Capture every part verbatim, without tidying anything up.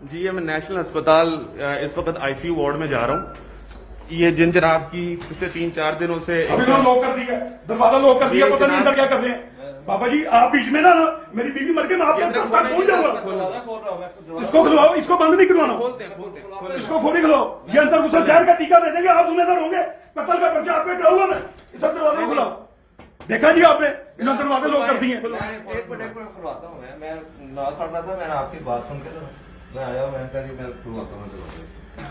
जी ये मैं नेशनल अस्पताल इस वक्त आईसीयू वार्ड में जा रहा हूँ। ये जिन जनाब की पिछले तीन चार दिनों से अभी तो लॉक कर दिया, दरवाजा लॉक कर दिया, पता नहीं अंदर क्या कर रहे हैं। बाबा जी आप बीच में ना ना मेरी बीवी मर गई, मैं आपके घर तक पहुंच जाऊंगा। इसको खिलवाओ, इसको बंद नहीं करवाना, इसको खोली खिलाओ। ये अंदर घुसा जहर का टीका दे देंगे, आप जिम्मेदार होंगे। कत्ल का पर्चा आप पे कराऊंगा मैं। इस दरवाजे खुलाओ। देखा जी आपने इन दरवाजे लॉक कर दिए। एक मिनट एक मिनट खुलवाता हूँ मैं मैं ना पढ़ रहा था, मैंने आपकी बात सुन के मैं आया, मैं कहा मैं खुलवाता हूँ।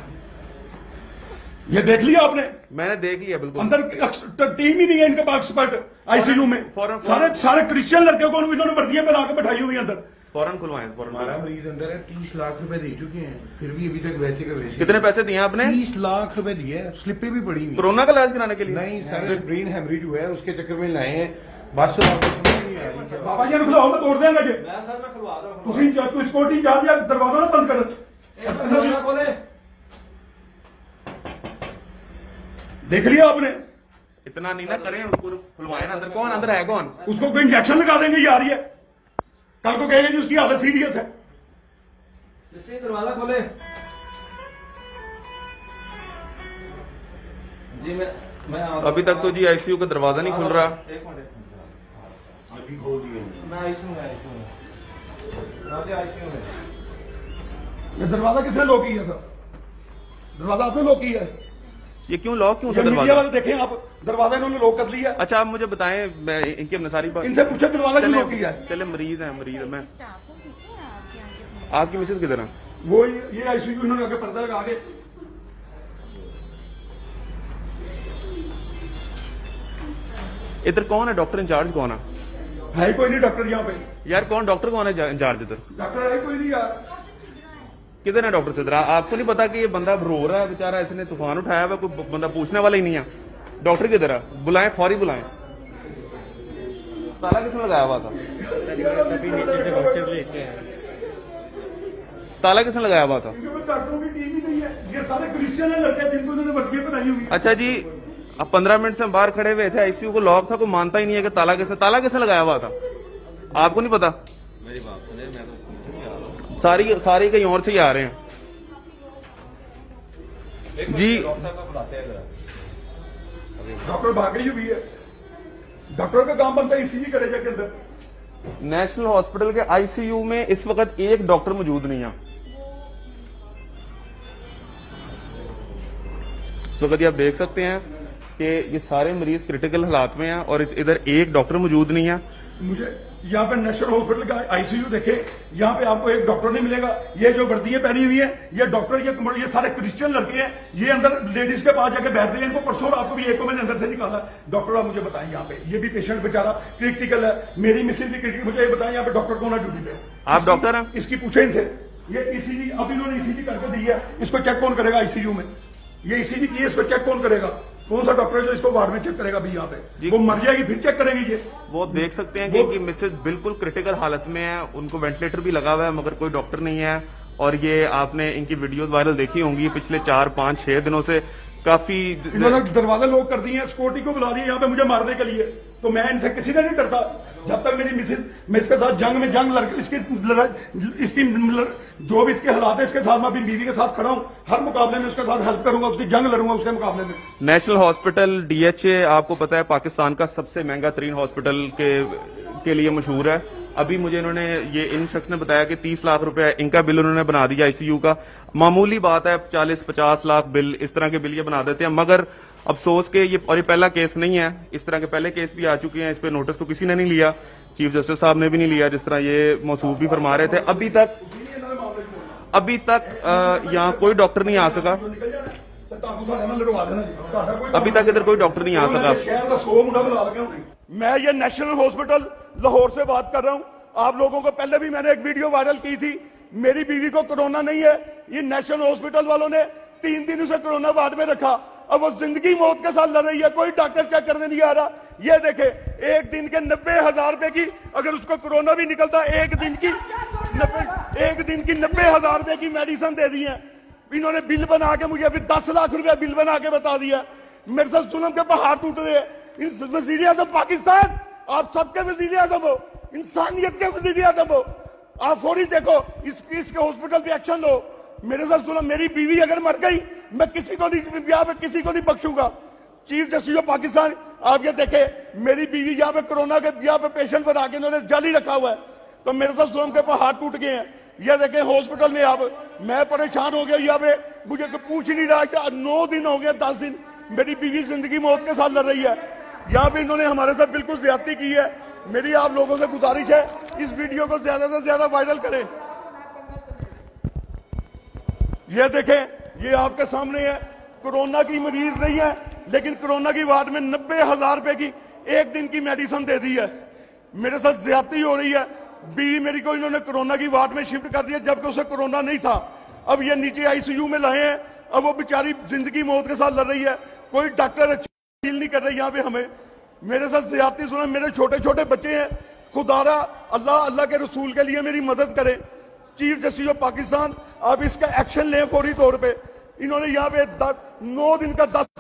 ये देख लिया आपने? मैंने देख लिया बिल्कुल। अंदर टीम ही नहीं है इनके पास एक्सपर्ट आईसीयू में। सारे सारे क्रिश्चियन लड़के को इन्होंने वर्दियां पहना के बैठाई हुई अंदर। फौरन खुलवाएं, फौरन। हमारा मरीज अंदर है, तीस लाख रुपए दे चुके हैं, फिर भी अभी तक वैसे का वैसे। कितने पैसे दिए आपने? तीस लाख रुपए दिए, स्लिपें भी पड़ी हुई। कोरोना का इलाज कराने के लिए? नहीं, सारे ब्रेन हेमरेज हुआ है, उसके चक्कर में लाए हैं। बस बाबा जी खुलाओ, मैं तोड़ देंगे जी। मैं सर मैं खुलवा रहा हूँ। तुम तू सिक्योरिटी जा दिया, दरवाजा ना बंद कर। खोले देख लिया आपने? इतना नहीं ना करें, उसको खुलवाएं ना। अंदर कौन अंदर है कौन? उसको कोई इंजेक्शन लगा देंगे, ये आ रही है, कल को कहेंगे जी उसकी हालत सीरियस है। दरवाजा खोले जी। मैं मैं अभी तक तो जी आईसीयू का दरवाजा नहीं खुल रहा। एक मिनट अभी खोल दिए। मैं आईसीयू में आईसीयू में आईसीयू में। ये दरवाजा किसने लॉक किया था? दरवाजा आपने लॉक किया है? ये क्यों लॉक क्यों था मीडिया दरवाजा? वाले देखें आप, दरवाजा इन्होंने लॉक कर लिया। अच्छा आप मुझे बताएं, मैं इनकी अपने सारी बात इनसे पूछे दरवाजा क्यों लॉक किया है? चले मरीज है, मरीज है। मैं आपकी मिसेज किधर है? वो ये आईसीयू इन्होंने आगे पर्दा लगा के। इधर कौन है डॉक्टर इंचार्ज? कौन है? है कोई नहीं डॉक्टर यहाँ पे। यार कौन डॉक्टर कौन है इंचार्ज इधर? डॉक्टर है कोई नहीं यार। किधर है डॉक्टर सिद्धरा? आपको नहीं पता कि ये बंदा रो रहा है बेचारा, इसने तूफान उठाया हुआ, कोई बंदा पूछने वाला ही नहीं है। डॉक्टर किधर है? बुलाएं, फौरी बुलाएं। ताला किसने लगाया हुआ था? ताला किसने लगाया हुआ था? डॉक्टरों की टीम ही नहीं है, ये सारे क्रिश्चियन लड़के जिनको उन्होंने वर्दियां पहनाई हुई। अच्छा जी, अब पंद्रह मिनट से हम बाहर खड़े हुए थे, आईसीयू को लॉक था, कोई मानता ही नहीं है कि ताला किसने ताला किसने लगाया हुआ था। आपको नहीं पता? मेरी बात सुने, मैं तो सारी सारी कहीं और से ही आ रहे हैं जी। डॉक्टर साहब को बुलाते हैं जरा। डॉक्टर भाग गई हुई है, डॉक्टर का काम बनता है ईसीजी करेजा के अंदर। नेशनल हॉस्पिटल के आईसीयू में इस वक्त एक डॉक्टर मौजूद नहीं है। तो कभी आप देख सकते हैं कि ये सारे मरीज क्रिटिकल हालात में हैं और इस इधर एक डॉक्टर मौजूद नहीं है। मुझे यहाँ पे नेशनल हॉस्पिटल का आईसीयू देखे, यहाँ पे आपको एक डॉक्टर नहीं मिलेगा। ये जो वर्दियां पहनी हुई है, ये डॉक्टर, ये ये सारे क्रिश्चियन लड़के हैं। ये अंदर लेडीज के पास जाके बैठते हैं। इनको परसों आपको भी एक को मैंने अंदर से निकाला। डॉक्टर आप मुझे बताएं, यहाँ पे ये भी पेशेंट बेचारा क्रिटिकल है, मेरी मिसेज भी क्रिटिकल। मुझे ये बताएं यहाँ पे डॉक्टर कौन है ड्यूटी पे? आप डॉक्टर हैं? इसकी पूछे इनसे। ये ईसीजी अभी इन्होंने ईसीजी करके दी है, इसको चेक कौन करेगा आईसीयू में? ये ईसीजी की है, इसको चेक कौन करेगा? कौन सा डॉक्टर है जो इसको वार्ड में चेक करेगा? भी यहाँ पे वो मर जाएगी फिर चेक करेंगे ये। वो देख सकते हैं कि इनकी मिसेज बिल्कुल क्रिटिकल हालत में है, उनको वेंटिलेटर भी लगा हुआ है मगर कोई डॉक्टर नहीं है। और ये आपने इनकी वीडियोस वायरल देखी होंगी पिछले चार पांच छह दिनों से। काफी इन्होंने दरवाजे लॉक कर दिए हैं, सिक्योरिटी को बुला दिया यहाँ पे मुझे मारने के लिए। तो मैं इनसे किसी ने नहीं डरता। जब तक मेरी मिसेज, मैं इसके साथ जंग में जंग लड़ इसकी इसकी जो भी इसके हालात है, इसके साथ मैं अपनी बीवी के साथ खड़ा हूँ। हर मुकाबले में उसके साथ हेल्प करूंगा, उसकी जंग लड़ूंगा उसके मुकाबले में। नेशनल हॉस्पिटल डीएचए आपको पता है पाकिस्तान का सबसे महंगा तरीन हॉस्पिटल के के लिए मशहूर है। अभी मुझे इन्होंने ये इन शख्स ने बताया कि तीस लाख रुपए इनका बिल उन्होंने बना दिया आईसीयू का। मामूली बात है, चालीस पचास लाख बिल इस तरह के बिल ये बना देते हैं। मगर अफसोस के ये, और ये पहला केस नहीं है, इस तरह के पहले केस भी आ चुके हैं। इस पे नोटिस तो किसी ने नहीं लिया, चीफ जस्टिस साहब ने भी नहीं लिया, जिस तरह ये मौसूफ भी फरमा रहे थे। अभी तक अभी तक यहाँ कोई डॉक्टर नहीं आ सका। अभी तक इधर कोई डॉक्टर नहीं आ सका। मैं ये नेशनल हॉस्पिटल लाहौर से बात कर रहा हूं। आप लोगों को पहले भी मैंने एक वीडियो वायरल की थी। मेरी बीवी को कोरोना नहीं है, ये नेशनल हॉस्पिटल वालों ने तीन दिन उसे कोरोना वार्ड में रखा। अब वो जिंदगी मौत के साथ लड़ रही है, कोई डॉक्टर चेक करने नहीं आ रहा। ये देखे, एक दिन के नब्बे हजार रुपए की, अगर उसको कोरोना भी निकलता, एक दिन की नब्बे एक दिन की नब्बे हजार रुपए की मेडिसिन दे दी है। इन्होंने बिल बना के मुझे अभी दस लाख रुपया बिल बना के बता दिया। मेरे साथ जुल्म के पहाड़ टूट रहे हैं। इन वजीर आजम पाकिस्तान, आप सबके वजीर आजम हो, इंसानियत के वजीर आजम हो। आप फौरी देखो, इस इसके हॉस्पिटल पे एक्शन लो। मेरे साथ सुनो, मेरी बीवी अगर मर गई, मैं किसी को नहीं, यहाँ पे किसी को नहीं बख्शूंगा। चीफ जस्टिस ऑफ पाकिस्तान, आप ये देखे, मेरी बीवी यहाँ पे कोरोना के यहाँ पे पेशेंट पर आके इन्होंने जाली रखा हुआ है, तो मेरे साथ जुल्म के ऊपर हाथ टूट गए हैं। ये देखे हॉस्पिटल में, आप मैं परेशान हो गया, यहाँ पे मुझे पूछ ही नहीं रहा। नौ दिन हो गए, दस दिन मेरी बीवी जिंदगी मौत के साथ लड़ रही है। यहाँ पे इन्होंने हमारे साथ बिल्कुल ज्यादती की है। मेरी आप लोगों से गुजारिश है, इस वीडियो को ज्यादा से ज्यादा वायरल करें। ये देखें, ये आपके सामने है, कोरोना की मरीज नहीं है, लेकिन कोरोना की वार्ड में नब्बे हजार रुपए की एक दिन की मेडिसिन दे दी है। मेरे साथ ज्यादती हो रही है। बीवी मेरी को इन्होंने कोरोना की वार्ड में शिफ्ट कर दिया, जबकि उसे कोरोना नहीं था। अब ये नीचे आईसीयू में लाए हैं, अब वो बेचारी जिंदगी मौत के साथ लड़ रही है। कोई डॉक्टर फील नहीं कर रहे यहाँ पे हमें। मेरे साथ ज्यादती सुना, मेरे छोटे छोटे बच्चे हैं। खुदारा अल्लाह अल्लाह के रसूल के लिए मेरी मदद करें। चीफ जस्टिस ऑफ पाकिस्तान, आप इसका एक्शन लें फौरी तौर पे। इन्होंने यहाँ पे नौ दिन का दस